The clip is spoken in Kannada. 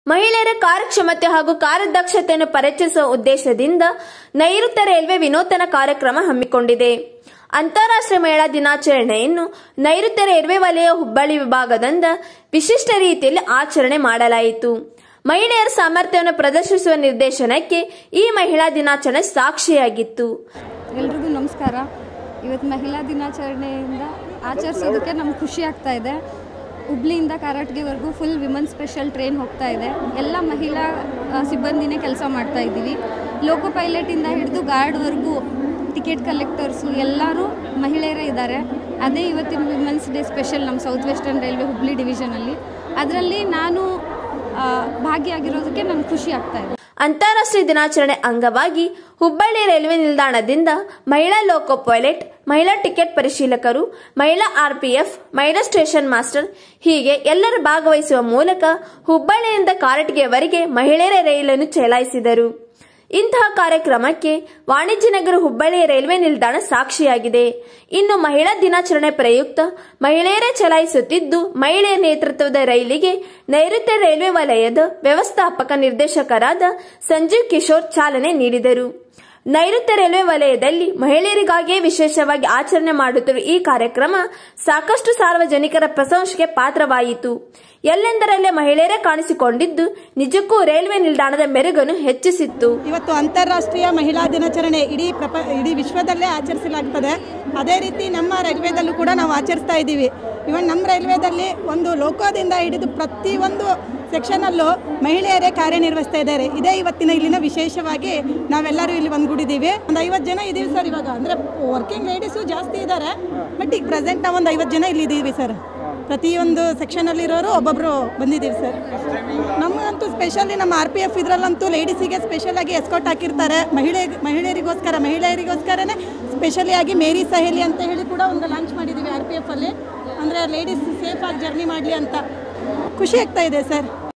ಮಹಿಳೆಯರ ಕಾರ್ಯಕ್ಷಮತೆ ಹಾಗೂ ಕಾರ್ಯದಕ್ಷತೆಯನ್ನು ಪರಿಚಯಿಸುವ ಉದ್ದೇಶದಿಂದ ನೈಋತ್ಯ ರೈಲ್ವೆ ವಿನೂತನ ಕಾರ್ಯಕ್ರಮ ಹಮ್ಮಿಕೊಂಡಿದೆ. ಅಂತಾರಾಷ್ಟ್ರೀಯ ಮಹಿಳಾ ದಿನಾಚರಣೆಯನ್ನು ನೈಋತ್ಯ ರೈಲ್ವೆ ವಲಯ ಹುಬ್ಬಳ್ಳಿ ವಿಭಾಗದಿಂದ ವಿಶಿಷ್ಟ ರೀತಿಯಲ್ಲಿ ಆಚರಣೆ ಮಾಡಲಾಯಿತು. ಮಹಿಳೆಯರ ಸಾಮರ್ಥ್ಯವನ್ನು ಪ್ರದರ್ಶಿಸುವ ನಿರ್ದೇಶನಕ್ಕೆ ಈ ಮಹಿಳಾ ದಿನಾಚರಣೆ ಸಾಕ್ಷಿಯಾಗಿತ್ತು. ಎಲ್ರಿಗೂ ನಮಸ್ಕಾರ. ಇವತ್ತು ಮಹಿಳಾ ದಿನಾಚರಣೆಯಿಂದ ಆಚರಿಸೋದಕ್ಕೆ ನಮ್ಗೆ ಖುಷಿ ಆಗ್ತಾ ಇದೆ. ಹುಬ್ಳಿಯಿಂದ ಕಾರಟಗೆವರೆಗೂ ಫುಲ್ ವಿಮನ್ ಸ್ಪೆಷಲ್ ಟ್ರೈನ್ ಹೋಗ್ತಾ ಇದೆ. ಎಲ್ಲ ಮಹಿಳಾ ಸಿಬ್ಬಂದಿನೇ ಕೆಲಸ ಮಾಡ್ತಾ ಇದ್ದೀವಿ. ಲೋಕೋ ಪೈಲಟಿಂದ ಹಿಡಿದು ಗಾರ್ಡ್ವರೆಗೂ ಟಿಕೆಟ್ ಕಲೆಕ್ಟರ್ಸು ಎಲ್ಲರೂ ಮಹಿಳೆಯರೇ ಇದ್ದಾರೆ. ಅದೇ ಇವತ್ತಿನ ವಿಮೆನ್ಸ್ ಡೇ ಸ್ಪೆಷಲ್ ನಮ್ಮ ಸೌತ್ ವೆಸ್ಟರ್ನ್ ರೈಲ್ವೆ ಹುಬ್ಳಿ ಡಿವಿಷನಲ್ಲಿ. ಅದರಲ್ಲಿ ನಾನು ಭಾಗಿಯಾಗಿರೋದಕ್ಕೆ ನನಗೆ ಖುಷಿ ಆಗ್ತಾ ಇದೆ. ಅಂತಾರಾಷ್ಟ್ರೀಯ ದಿನಾಚರಣೆ ಅಂಗವಾಗಿ ಹುಬ್ಬಳ್ಳಿ ರೈಲ್ವೆ ನಿಲ್ದಾಣದಿಂದ ಮಹಿಳಾ ಲೋಕೋ ಪೈಲಟ್, ಮಹಿಳಾ ಟಿಕೆಟ್ ಪರಿಶೀಲಕರು, ಮಹಿಳಾ RPF, ಮಹಿಳಾ ಸ್ಟೇಷನ್ ಮಾಸ್ಟರ್ ಹೀಗೆ ಎಲ್ಲರೂ ಭಾಗವಹಿಸುವ ಮೂಲಕ ಹುಬ್ಬಳ್ಳಿಯಿಂದ ಕಾರಟಗೆವರೆಗೆ ಮಹಿಳೆಯರ ರೈಲನ್ನು ಚಲಾಯಿಸಿದರು. ಇಂತಹ ಕಾರ್ಯಕ್ರಮಕ್ಕೆ ವಾಣಿಜ್ಯ ನಗರ ಹುಬ್ಬಳ್ಳಿ ರೈಲ್ವೆ ನಿಲ್ದಾಣ ಸಾಕ್ಷಿಯಾಗಿದೆ. ಇನ್ನು ಮಹಿಳಾ ದಿನಾಚರಣೆ ಪ್ರಯುಕ್ತ ಮಹಿಳೆಯರೇ ಚಲಾಯಿಸುತ್ತಿದ್ದು, ಮಹಿಳೆಯ ನೇತೃತ್ವದ ರೈಲಿಗೆ ನೈಋತ್ಯ ರೈಲ್ವೆ ವಲಯದ ವ್ಯವಸ್ಥಾಪಕ ನಿರ್ದೇಶಕರಾದ ಸಂಜೀವ್ ಕಿಶೋರ್ ಚಾಲನೆ ನೀಡಿದರು. ನೈಋತ್ಯ ರೈಲ್ವೆ ವಲಯದಲ್ಲಿ ಮಹಿಳೆಯರಿಗಾಗಿಯೇ ವಿಶೇಷವಾಗಿ ಆಚರಣೆ ಮಾಡುತ್ತಿರುವ ಈ ಕಾರ್ಯಕ್ರಮ ಸಾಕಷ್ಟು ಸಾರ್ವಜನಿಕರ ಪ್ರಶಂಸೆಗೆ ಪಾತ್ರವಾಯಿತು. ಎಲ್ಲೆಂದರಲ್ಲೇ ಮಹಿಳೆಯರೇ ಕಾಣಿಸಿಕೊಂಡಿದ್ದು ನಿಜಕ್ಕೂ ರೈಲ್ವೆ ನಿಲ್ದಾಣದ ಮೆರುಗನ್ನು ಹೆಚ್ಚಿಸಿತ್ತು. ಇವತ್ತು ಅಂತಾರಾಷ್ಟ್ರೀಯ ಮಹಿಳಾ ದಿನಾಚರಣೆ ಇಡೀ ವಿಶ್ವದಲ್ಲೇ ಆಚರಿಸಲಾಗುತ್ತದೆ. ಅದೇ ರೀತಿ ನಮ್ಮ ರೈಲ್ವೆದಲ್ಲೂ ಕೂಡ ನಾವು ಆಚರಿಸ್ತಾ ಇದ್ದೀವಿ. ಇವನ್ ನಮ್ಮ ರೈಲ್ವೆದಲ್ಲಿ ಒಂದು ಲೋಕೋದಿಂದ ಹಿಡಿದು ಪ್ರತಿಯೊಂದು ಸೆಕ್ಷನಲ್ಲೂ ಮಹಿಳೆಯರೇ ಕಾರ್ಯನಿರ್ವಹಿಸ್ತಾ ಇದ್ದಾರೆ. ಇದೇ ಇವತ್ತಿನ ಇಲ್ಲಿನ ವಿಶೇಷವಾಗಿ ನಾವೆಲ್ಲರೂ ಇಲ್ಲಿ ಒಂದ್ಗೂಡಿದ್ದೀವಿ. ಒಂದು 50 ಜನ ಇದ್ದೀವಿ ಸರ್. ಇವಾಗ ಅಂದರೆ ವರ್ಕಿಂಗ್ ಲೇಡೀಸು ಜಾಸ್ತಿ ಇದ್ದಾರೆ, ಬಟ್ ಈಗ ಪ್ರೆಸೆಂಟ್ ನಾವು ಒಂದು 50 ಜನ ಇಲ್ಲಿ ಇದ್ದೀವಿ ಸರ್. ಪ್ರತಿಯೊಂದು ಸೆಕ್ಷನಲ್ಲಿರೋರು ಒಬ್ಬೊಬ್ಬರು ಬಂದಿದ್ದೀವಿ ಸರ್. ನಮಗಂತೂ ಸ್ಪೆಷಲಿ ನಮ್ಮ RPF ಇದರಲ್ಲಂತೂ ಲೇಡೀಸಿಗೆ ಸ್ಪೆಷಲಾಗಿ ಎಸ್ಕಾಟ್ ಹಾಕಿರ್ತಾರೆ. ಮಹಿಳೆಯರಿಗೋಸ್ಕರನೇ ಸ್ಪೆಷಲಿ ಆಗಿ ಮೇರಿ ಸಹೇಲಿ ಅಂತ ಹೇಳಿ ಕೂಡ ಒಂದು ಲಾಂಚ್ ಮಾಡಿದ್ದೀವಿ RPF ಅಲ್ಲಿ. ಅಂದರೆ ಲೇಡೀಸ್ ಸೇಫಾಗಿ ಜರ್ನಿ ಮಾಡಲಿ ಅಂತ. ಖುಷಿ ಆಗ್ತಾ ಇದೆ ಸರ್.